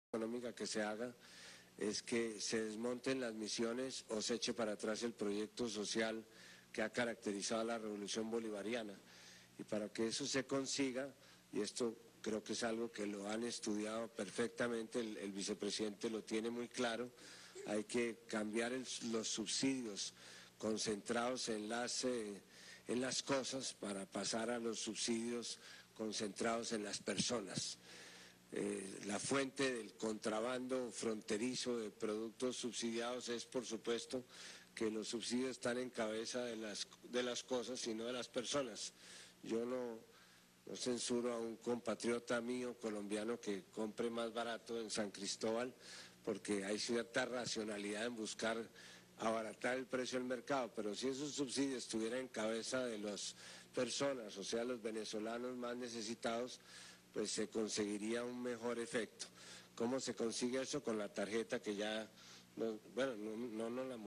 económica que se haga es que se desmonten las misiones o se eche para atrás el proyecto social que ha caracterizado a la revolución bolivariana. Y para que eso se consiga, y esto creo que es algo que lo han estudiado perfectamente, el vicepresidente lo tiene muy claro, hay que cambiar los subsidios concentrados en las cosas para pasar a los subsidios concentrados en las personas. La fuente del contrabando fronterizo de productos subsidiados es, por supuesto, que los subsidios están en cabeza de las cosas y no de las personas. Yo no censuro a un compatriota mío colombiano que compre más barato en San Cristóbal, porque hay cierta racionalidad en buscar abaratar el precio del mercado, pero si esos subsidios estuvieran en cabeza de las personas, o sea, los venezolanos más necesitados, pues se conseguiría un mejor efecto. ¿Cómo se consigue eso? Con la tarjeta que ya, no la